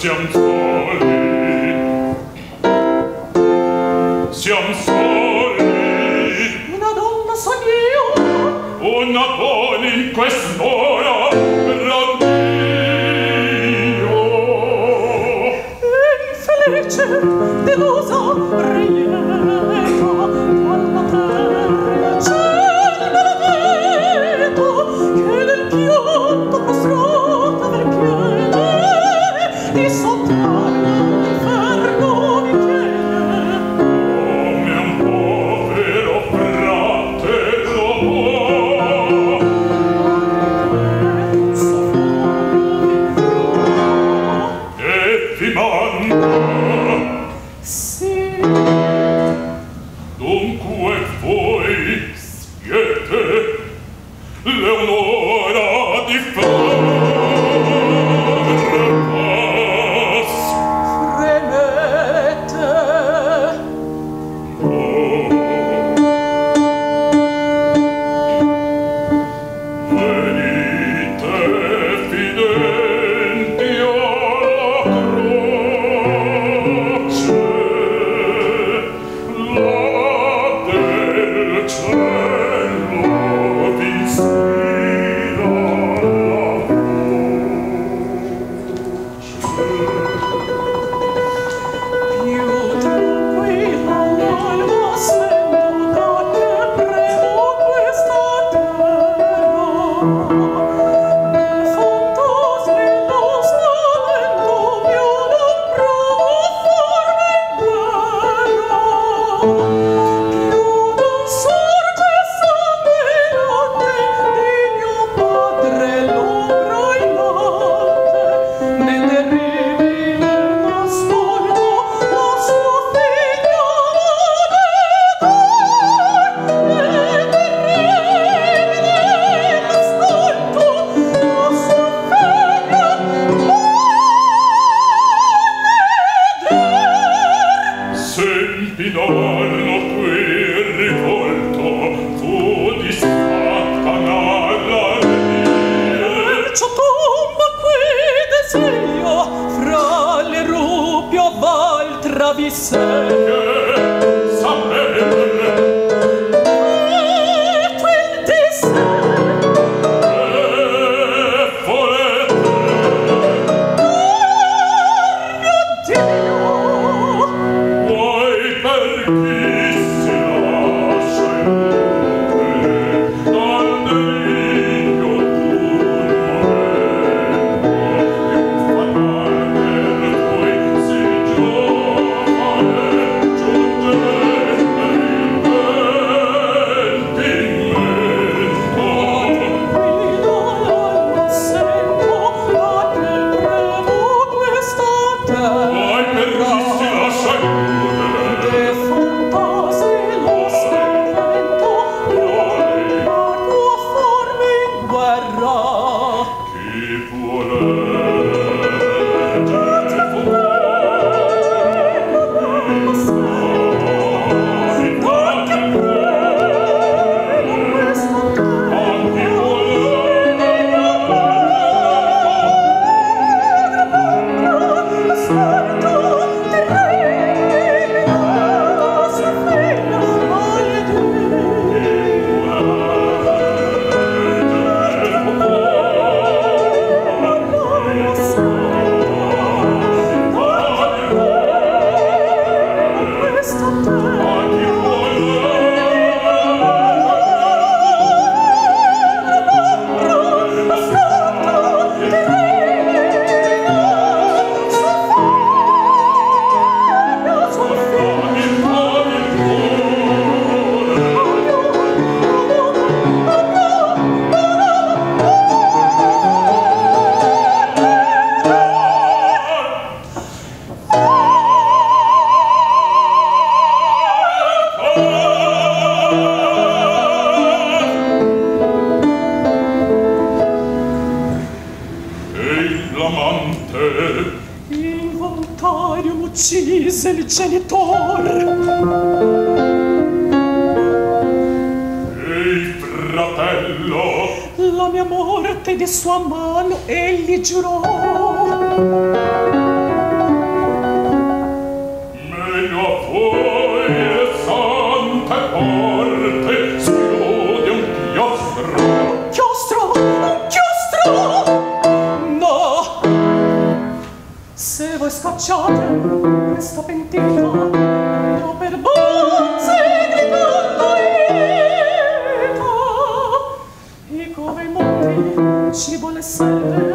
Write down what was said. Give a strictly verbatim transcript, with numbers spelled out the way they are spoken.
siam soli, siam soli. Una donna son io, una donna in quest'ora, gran Dio. Infelice, delusa, rieta, dalla terra il ciel maledetto, che del pianto prostrata del piede, di sottrarre all'inferno vi chiede. Come un povero fratello può, e vi manda. Sì, Dunque voi siete Leonora di Farpas. fremete. Oh. Venite fidenti alla croce, la del cielo vi ispira la Più tranquilla l'alma sento da che premo questa terra. Nel fantasmi lo spavento mio non provo farmi guerra. Più non sorge sanguinante di mio padre l'ombra in notte, né terribile nascosto la sua figlia né terribile nascosto la sua figlia Sempinarno qui rivolto fu disfatta nalla rie. Perciò tomba qui desio fra le rupio val travisse. Che sapere E quel disse e volete mio Dio. vuoi per chi si lascia indurre dal delirio d'un momento più fatale per cui si giovane giunge in pentimento. Guido l'alma sento da che premo questa terra. Vuoi per chi si lascia indurre De fantasmi lo spavento vuole la tua forma in guerra. chi può leggere Lo sento da che premo questa terra. Lo sento terribile la sua figlia Involontario uccise il genitor. Ehi, fratello! La mia morte di sua mano egli giurò. lasciate questa pentita, andrò per bozze gridando lieta, e come i monti ci vuole essere